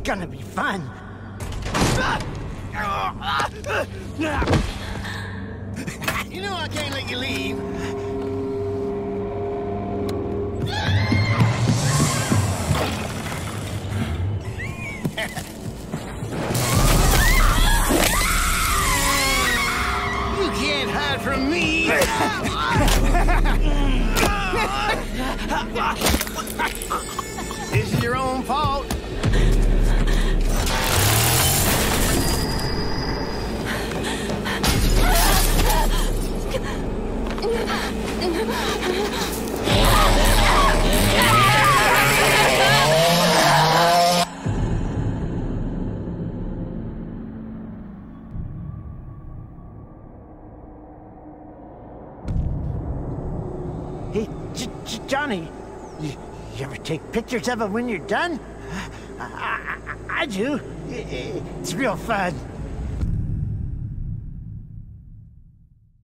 gonna be fun. You know I can't let you leave. You can't hide from me. This is your own fault. Hey, Johnny, you ever take pictures of it when you're done? I do. It's real fun.